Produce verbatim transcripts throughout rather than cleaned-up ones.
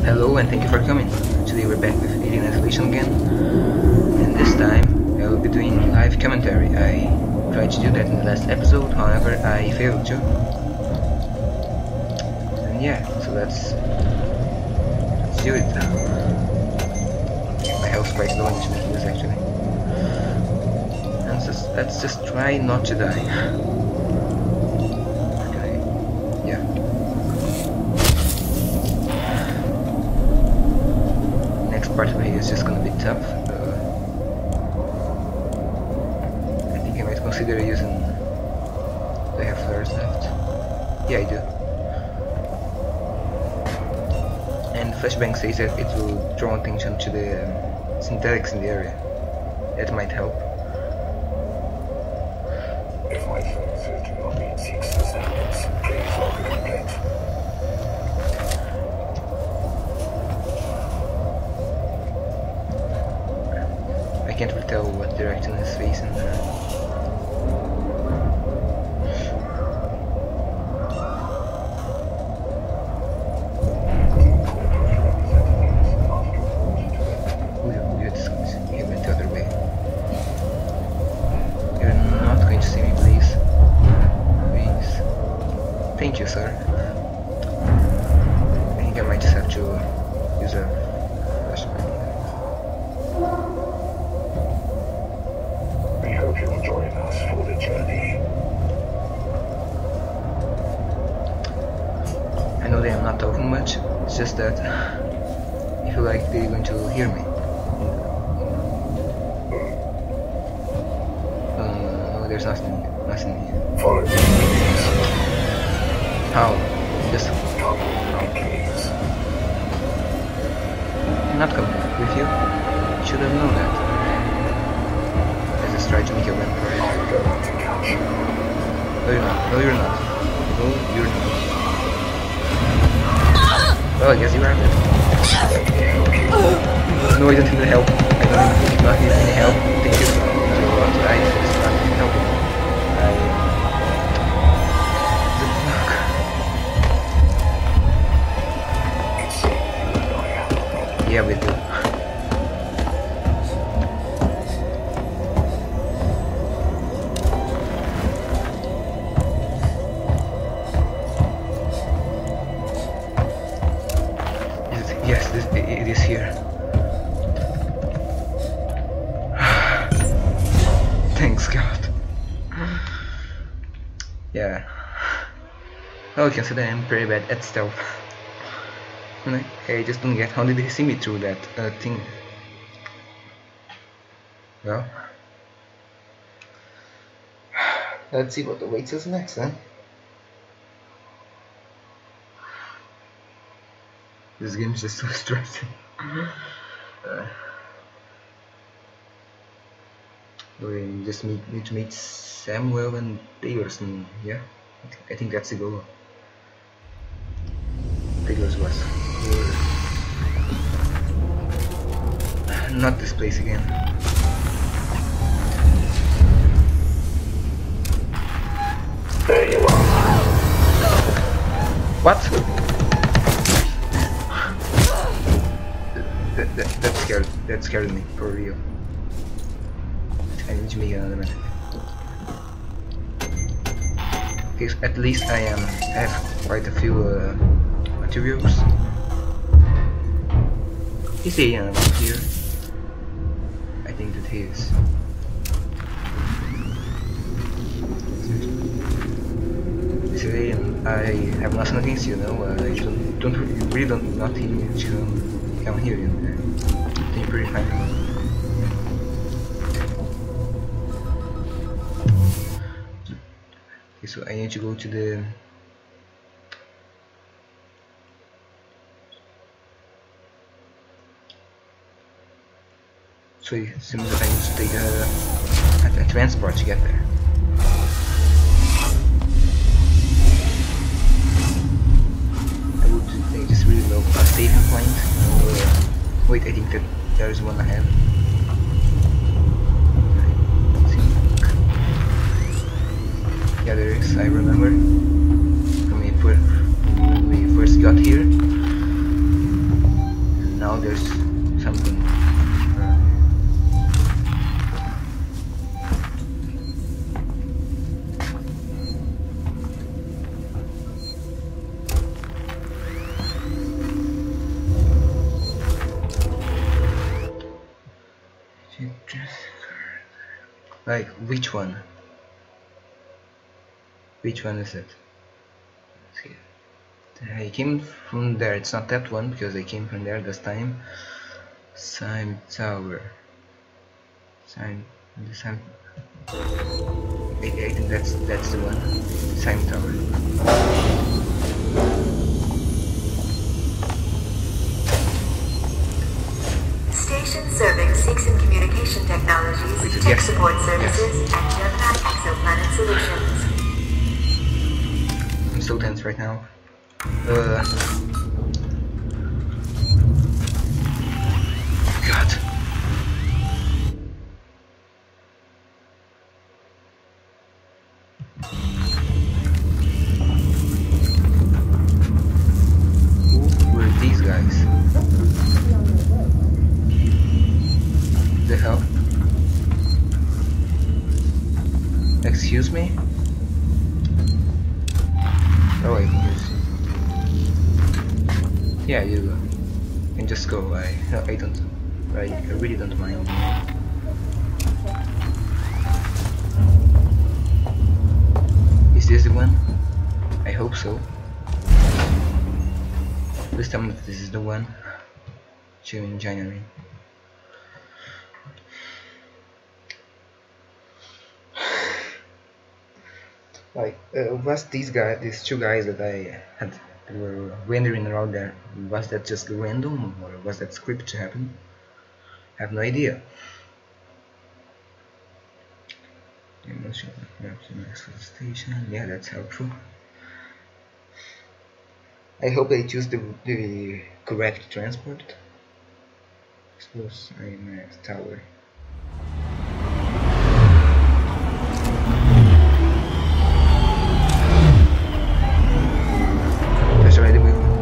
Hello and thank you for coming. Today we're back with Alien Isolation again, and this time I will be doing live commentary. I tried to do that in the last episode, however I failed to. And yeah, so let's, let's do it. My health's quite low in this actually. And just, let's just try not to die. Okay, yeah. Part of it is just gonna be tough. Uh, I think I might consider using. Do I have flares left? Yeah, I do. And Flashbang says that it will draw attention to the um, synthetics in the area. That might help. If my services do not meet six standards, please log a complaint. I can't really tell what direction he's facing. He went the other way. You're not going to see me, please. Please. Thank you, sir. I think I might just have to use a flashlight. Hope you will join us for the journey. I know that I'm not talking much, it's just that I feel like they're going to hear me. Uh, no, there's nothing, nothing here. Follow me. How? Just... Come now, please. I'm not coming with you. You should have known that. Try to make a run for it. I'm going to catch you. No, you're not. No, you're not. No, you're not. Well, I guess you are dead. No, I don't need help. I don't need not need any help. Thank you. So what? I just not need help. I. Yeah, we do. Yes, this, it, it is here. Thanks God. Yeah. Well, you can see that I'm pretty bad at stealth. And I, I just don't get how did he see me through that uh, thing. Well, let's see what awaits us next, then. This game is just so stressing. uh, we just meet, need to meet Samuel and Taylor's, and yeah, I, th I think that's the goal. Taylor's was. Not this place again. There you are. What? That, that, that scared that scared me for real. I need to make another minute. Okay, so at least I am um, have quite a few uh, materials. Is the alien around here? I think that he is. This alien, I have nothing against you, no. Uh, you don't, don't really don't not need to come here. You know. I think you're pretty fine. Okay, so I need to go to the. So it seems that I need to take a, a, a transport to get there. I would I just really love a saving point. Uh, wait, I think that there is one ahead. Yeah, there is. I remember. When we, when we first got here. there's something. Uh, Like, which one? Which one is it? Let's see. I came from there. It's not that one because I came from there this time. Sime Tower. Sime. The Sime. I, I think that's that's the one. Sime Tower. Station serving Seegson Communication Technologies, Yes. Tech Support Services, Yes. and Gemini Exoplanet Solutions. I'm so tense right now. Uh. God. Who were these guys? The hell? Excuse me? Oh, I can just... Yeah, you can just go. I no, I don't. I, I really don't mind. Is this the one? I hope so. Please tell me that this is the one. June, January. Like, uh, was these guys, these two guys that I had that were wandering around there, was that just random or was that script to happen? I have no idea. Emotional maps and access station. Yeah, that's helpful. I hope they choose the the correct transport. Suppose I'm at tower. That's already with me.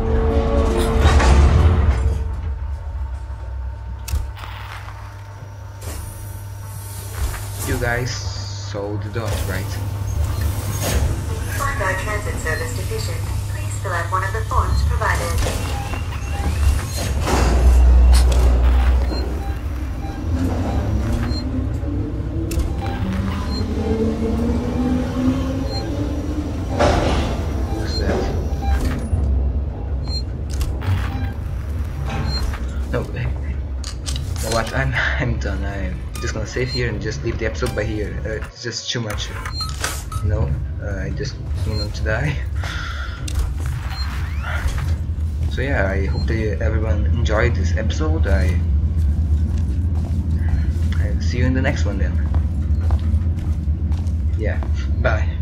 You guys saw the dot, right? Find our transit service deficient. Please fill out one of the forms provided. What's that? No, you know what? I'm I'm done. I'm just gonna save here and just leave the episode by here. Uh, it's just too much. You know, uh, I just don't want to die. So yeah, I hope that everyone enjoyed this episode. I I'll see you in the next one then. Yeah, bye.